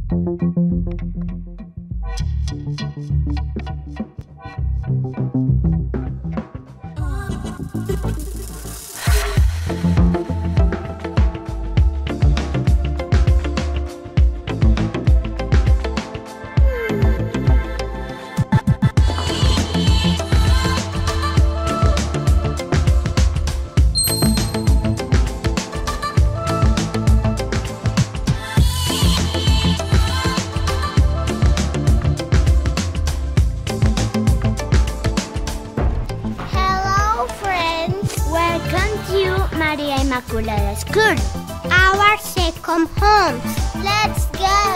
Hello friends, welcome to Maria Immaculada School, our second home. Let's go!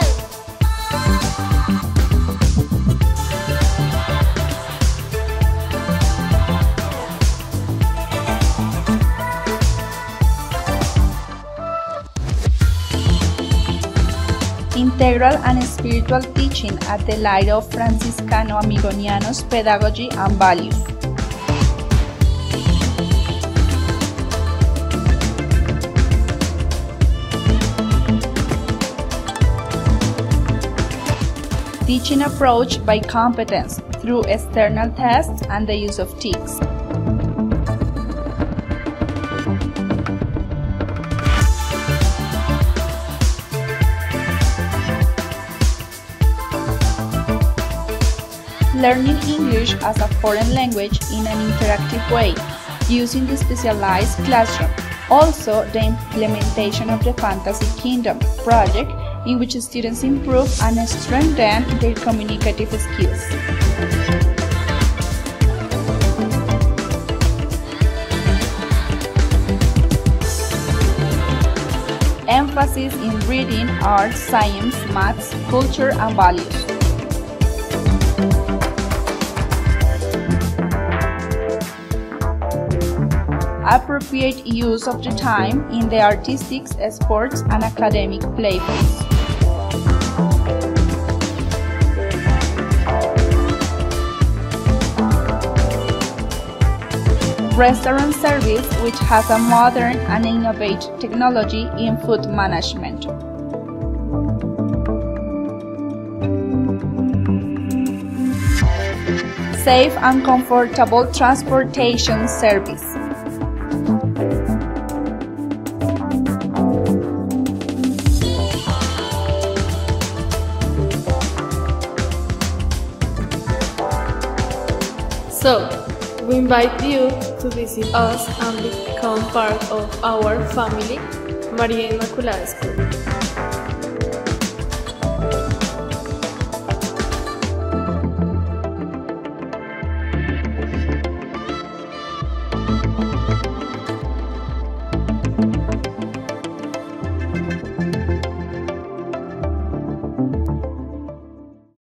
Integral and spiritual teaching at the light of Franciscano Amigoniano's pedagogy and values. Teaching approach by competence through external tests and the use of TICs. Learning English as a foreign language in an interactive way, using the specialized classroom. Also, the implementation of the Fantasy Kingdom project, in which students improve and strengthen their communicative skills. Emphasis in reading, art, science, maths, culture, and values. Appropriate use of the time in the artistic, sports, and academic playfields. Restaurant service, which has a modern and innovative technology in food management. Safe and comfortable transportation service. So, we invite you to visit us and become part of our family, Maria Immaculada School.